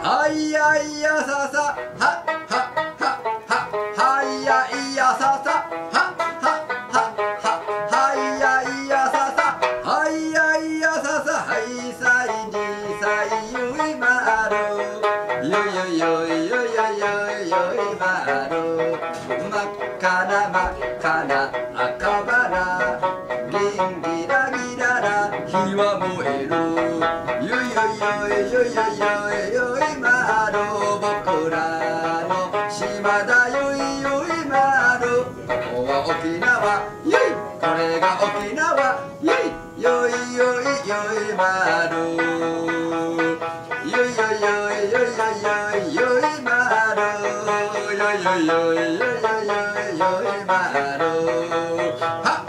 はいやいやささはははははいやいやささはははははいやいやささはいやいやささはいさいにさいゆいまるよいよいよいよいよいよいよいまる真っ赤な真っ赤な赤花ギンギラギララ火は燃えるよいよいよいよいよいよいよいまる僕らの島だよいよいまるここは沖縄よいこれが沖縄よいよいよいよいまるよいよいよいよいよいよいまるよいよいよいよいよいよいまるは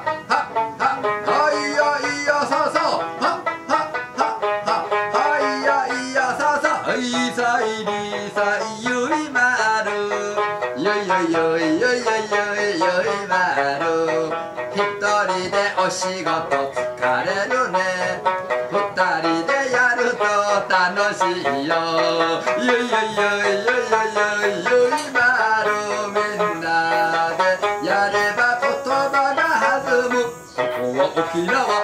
いさいりさいゆいまるよいよいよいよいよいよいよいまる一人でお仕事疲れるね二人でやると楽しいよよいよいよいよいよいよいまるみんなでやれば言葉が弾むここは沖縄